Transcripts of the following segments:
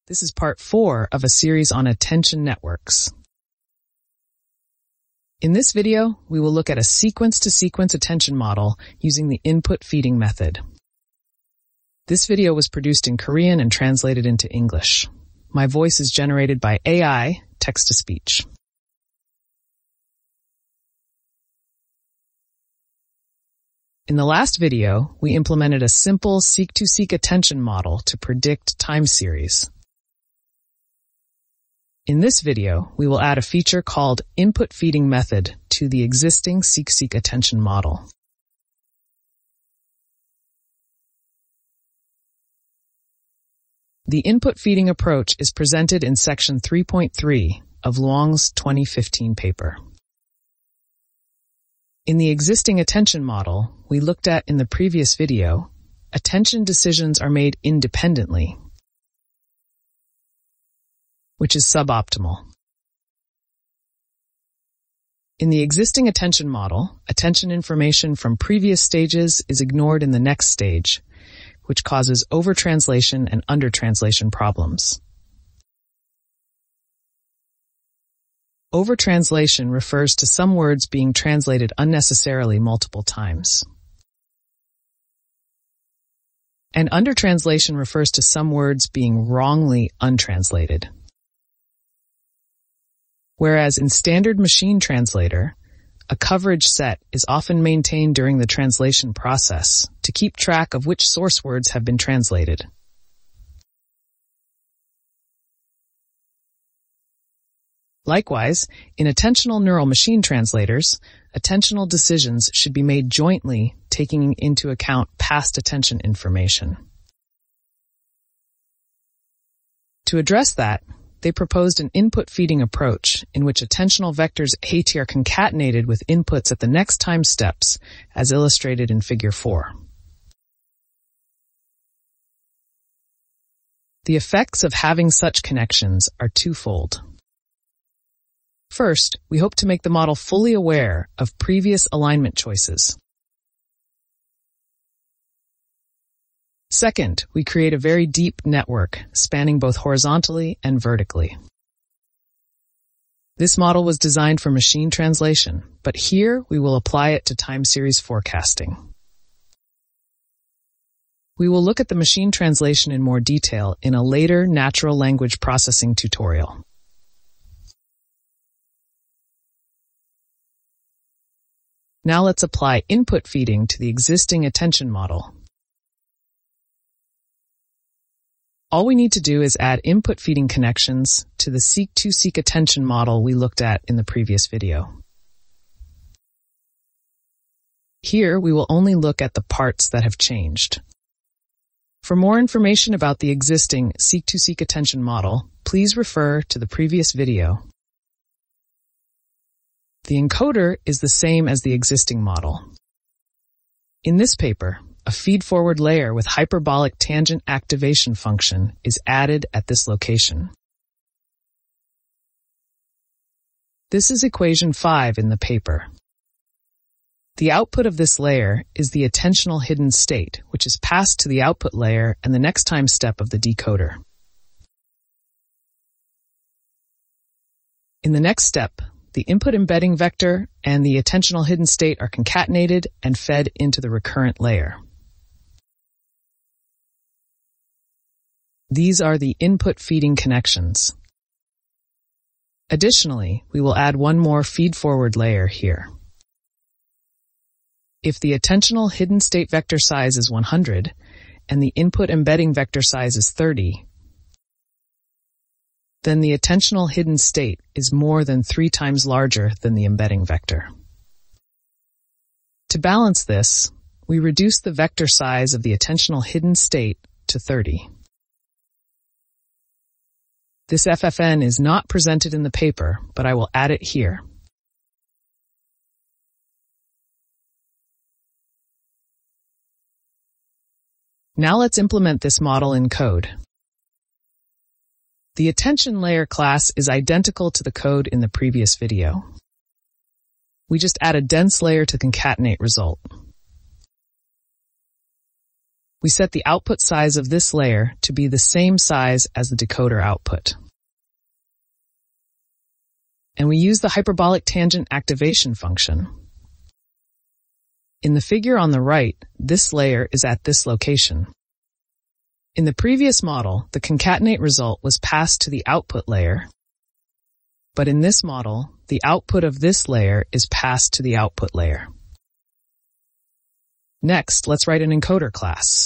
This is part 4 of a series on attention networks. In this video, we will look at a sequence-to-sequence attention model using the input feeding method. This video was produced in Korean and translated into English. My voice is generated by AI, text-to-speech. In the last video, we implemented a simple Seq2Seq-Attention model to predict time series. In this video, we will add a feature called input feeding method to the existing Seq2Seq-Attention model. The input feeding approach is presented in section 3.3 of Luong's 2015 paper. In the existing attention model we looked at in the previous video, attention decisions are made independently, which is suboptimal. In the existing attention model, attention information from previous stages is ignored in the next stage, which causes overtranslation and undertranslation problems. Overtranslation refers to some words being translated unnecessarily multiple times. And undertranslation refers to some words being wrongly untranslated. Whereas in standard machine translator, a coverage set is often maintained during the translation process to keep track of which source words have been translated. Likewise, in attentional neural machine translators, attentional decisions should be made jointly, taking into account past attention information. To address that, they proposed an input feeding approach in which attentional vectors AT are concatenated with inputs at the next time steps, as illustrated in Figure 4. The effects of having such connections are twofold. First, we hope to make the model fully aware of previous alignment choices. Second, we create a very deep network, spanning both horizontally and vertically. This model was designed for machine translation, but here we will apply it to time series forecasting. We will look at the machine translation in more detail in a later natural language processing tutorial. Now let's apply input feeding to the existing attention model. All we need to do is add input feeding connections to the Seq2Seq-Attention model we looked at in the previous video. Here, we will only look at the parts that have changed. For more information about the existing Seq2Seq-Attention model, please refer to the previous video. The encoder is the same as the existing model. In this paper, a feed-forward layer with hyperbolic tangent activation function is added at this location. This is equation 5 in the paper. The output of this layer is the attentional hidden state, which is passed to the output layer and the next time step of the decoder. In the next step, the input embedding vector and the attentional hidden state are concatenated and fed into the recurrent layer. These are the input feeding connections. Additionally, we will add one more feed-forward layer here. If the attentional hidden state vector size is 100 and the input embedding vector size is 30, then the attentional hidden state is more than 3 times larger than the embedding vector. To balance this, we reduce the vector size of the attentional hidden state to 30. This FFN is not presented in the paper, but I will add it here. Now let's implement this model in code. The attention layer class is identical to the code in the previous video. We just add a dense layer to concatenate result. We set the output size of this layer to be the same size as the decoder output. And we use the hyperbolic tangent activation function. In the figure on the right, this layer is at this location. In the previous model, the concatenate result was passed to the output layer, but in this model, the output of this layer is passed to the output layer. Next, let's write an encoder class.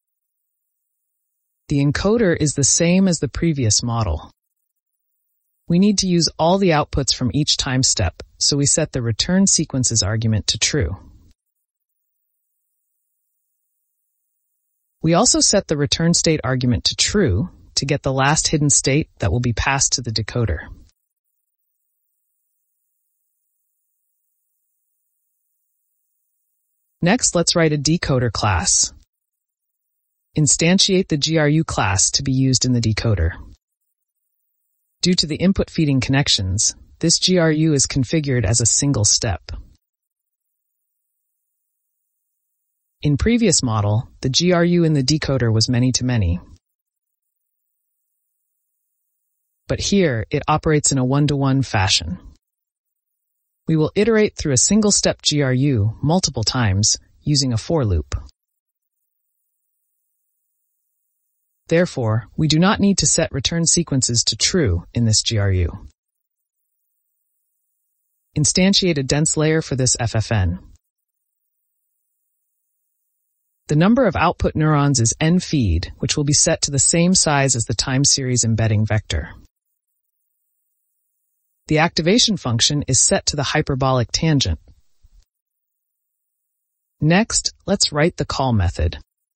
The encoder is the same as the previous model. We need to use all the outputs from each time step, so we set the return sequences argument to true. We also set the return state argument to true to get the last hidden state that will be passed to the decoder. Next, let's write a decoder class. Instantiate the GRU class to be used in the decoder. Due to the input feeding connections, this GRU is configured as a single step. In previous model, the GRU in the decoder was many-to-many. But here, it operates in a one-to-one fashion. We will iterate through a single-step GRU multiple times using a for loop. Therefore, we do not need to set return sequences to true in this GRU. Instantiate a dense layer for this FFN. The number of output neurons is n feed, which will be set to the same size as the time series embedding vector. The activation function is set to the hyperbolic tangent. Next, let's write the call method.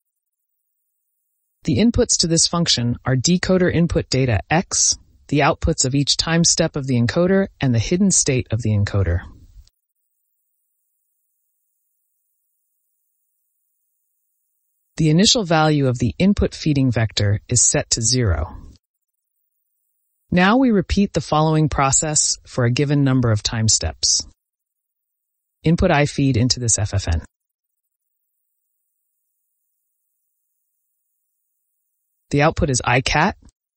The inputs to this function are decoder input data X, the outputs of each time step of the encoder, and the hidden state of the encoder. The initial value of the input feeding vector is set to 0. Now we repeat the following process for a given number of time steps. Input I feed into this FFN. The output is ICAT.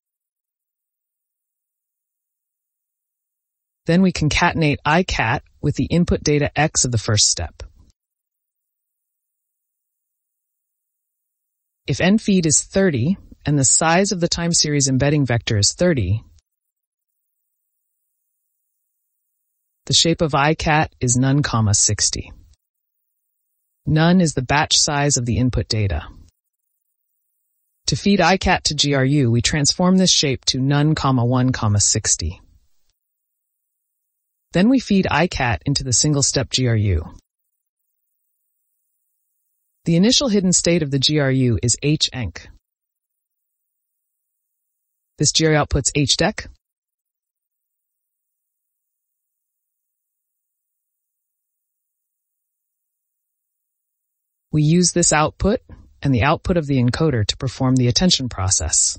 Then we concatenate ICAT with the input data X of the first step. If n feed is 30 and the size of the time series embedding vector is 30, the shape of ICAT is none, 60. None is the batch size of the input data. To feed ICAT to GRU, we transform this shape to none, 1, 60. Then we feed ICAT into the single-step GRU. The initial hidden state of the GRU is HENC. This GRU outputs HDEC. We use this output and the output of the encoder to perform the attention process.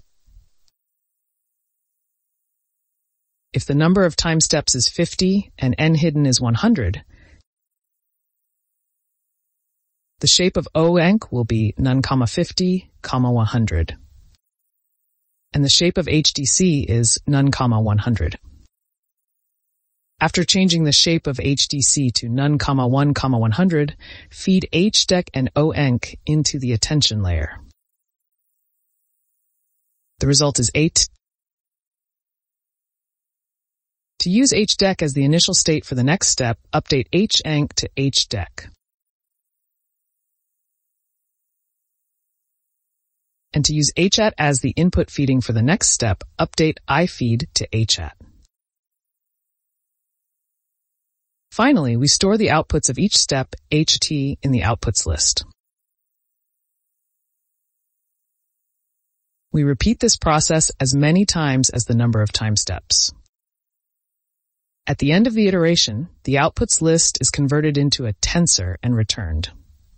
If the number of time steps is 50 and n hidden is 100, the shape of OENC will be none, 50, 100. And the shape of HDC is none, 100. After changing the shape of HDC to none, 1, 100, feed HDEC and OENC into the attention layer. The result is 8. To use HDEC as the initial state for the next step, update HENC to HDEC. And to use HAT as the input feeding for the next step, update IFeed to HAT. Finally, we store the outputs of each step, HT, in the outputs list. We repeat this process as many times as the number of time steps. At the end of the iteration, the outputs list is converted into a tensor and returned.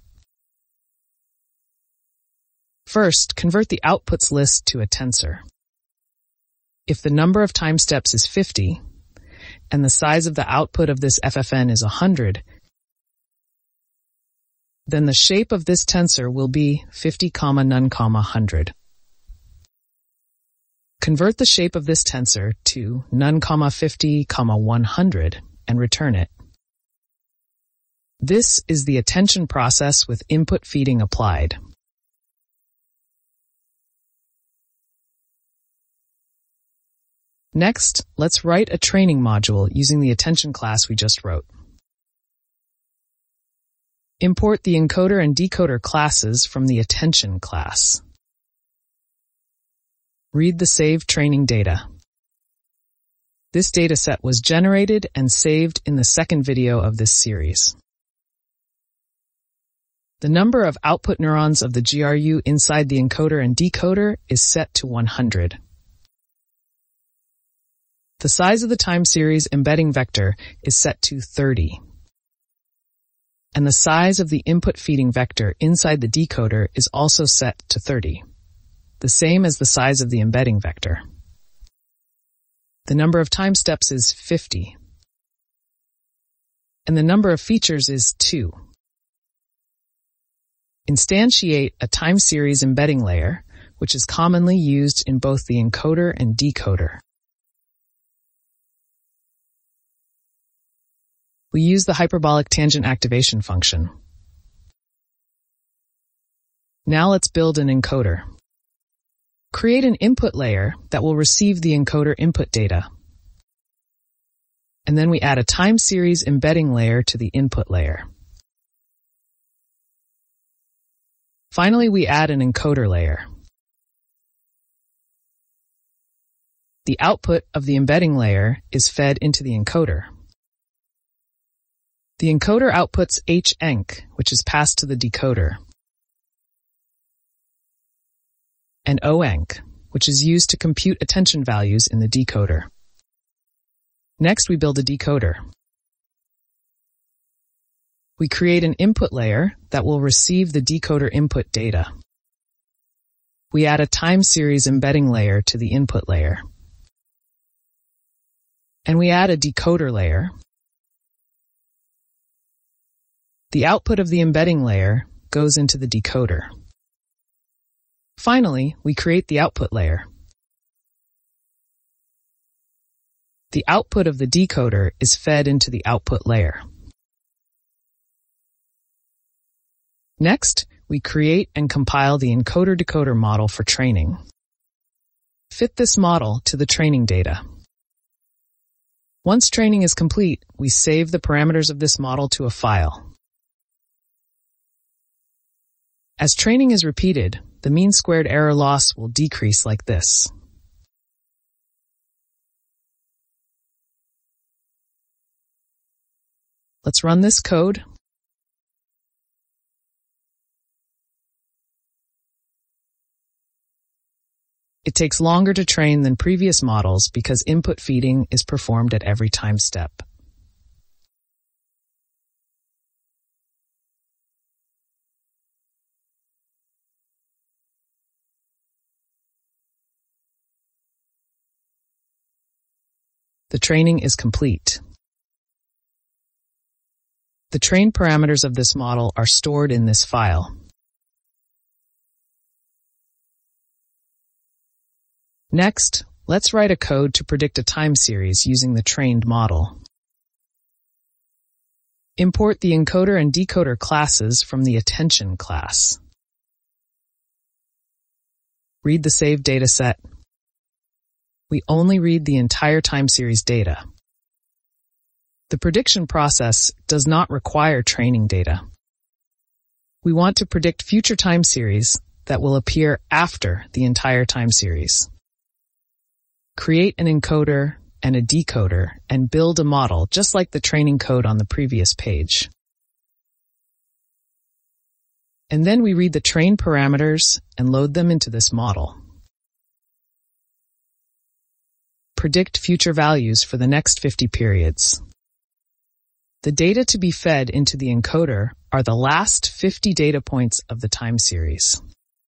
First, convert the outputs list to a tensor. If the number of time steps is 50, and the size of the output of this FFN is 100, then the shape of this tensor will be 50, none, 100. Convert the shape of this tensor to none, 50, 100 and return it. This is the attention process with input feeding applied. Next, let's write a training module using the attention class we just wrote. Import the encoder and decoder classes from the attention class. Read the saved training data. This dataset was generated and saved in the second video of this series. The number of output neurons of the GRU inside the encoder and decoder is set to 100. The size of the time series embedding vector is set to 30. And the size of the input feeding vector inside the decoder is also set to 30, the same as the size of the embedding vector. The number of time steps is 50. And the number of features is 2. Instantiate a time series embedding layer, which is commonly used in both the encoder and decoder. We use the hyperbolic tangent activation function. Now let's build an encoder. Create an input layer that will receive the encoder input data. And then we add a time series embedding layer to the input layer. Finally, we add an encoder layer. The output of the embedding layer is fed into the encoder. The encoder outputs H-enc, which is passed to the decoder, and O-enc, which is used to compute attention values in the decoder. Next, we build a decoder. We create an input layer that will receive the decoder input data. We add a time series embedding layer to the input layer. And we add a decoder layer. The output of the embedding layer goes into the decoder. Finally, we create the output layer. The output of the decoder is fed into the output layer. Next, we create and compile the encoder-decoder model for training. Fit this model to the training data. Once training is complete, we save the parameters of this model to a file. As training is repeated, the mean squared error loss will decrease like this. Let's run this code. It takes longer to train than previous models because input feeding is performed at every time step. The training is complete. The trained parameters of this model are stored in this file. Next, let's write a code to predict a time series using the trained model. Import the encoder and decoder classes from the attention class. Read the saved dataset. We only read the entire time series data. The prediction process does not require training data. We want to predict future time series that will appear after the entire time series. Create an encoder and a decoder and build a model just like the training code on the previous page. And then we read the trained parameters and load them into this model. Predict future values for the next 50 periods. The data to be fed into the encoder are the last 50 data points of the time series.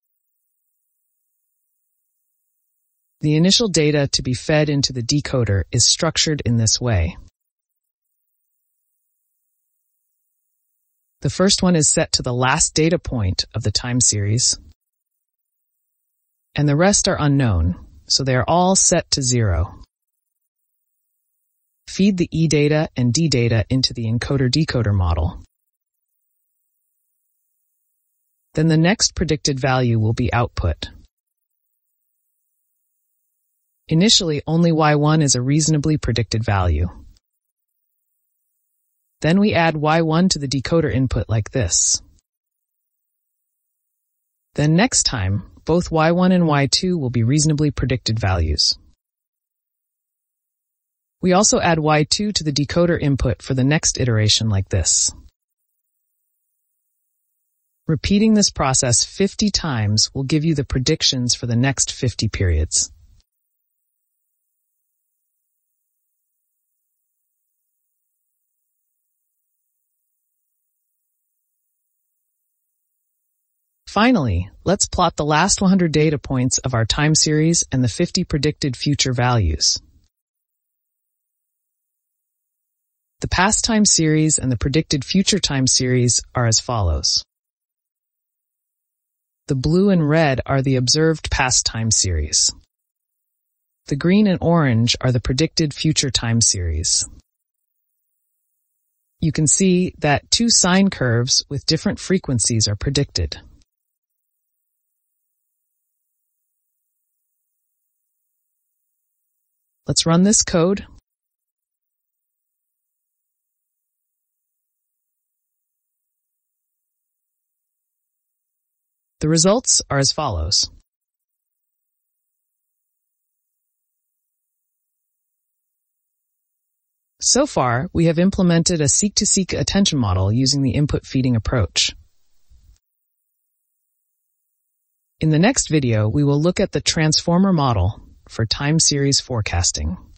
The initial data to be fed into the decoder is structured in this way. The first one is set to the last data point of the time series, and the rest are unknown, so they are all set to 0. Feed the E data and D data into the encoder-decoder model. Then the next predicted value will be output. Initially, only Y1 is a reasonably predicted value. Then we add Y1 to the decoder input like this. Then next time, both Y1 and Y2 will be reasonably predicted values. We also add Y2 to the decoder input for the next iteration like this. Repeating this process 50 times will give you the predictions for the next 50 periods. Finally, let's plot the last 100 data points of our time series and the 50 predicted future values. The past time series and the predicted future time series are as follows. The blue and red are the observed past time series. The green and orange are the predicted future time series. You can see that 2 sine curves with different frequencies are predicted. Let's run this code. The results are as follows. So far, we have implemented a Seq2Seq-Attention model using the input feeding approach. In the next video, we will look at the transformer model for time series forecasting.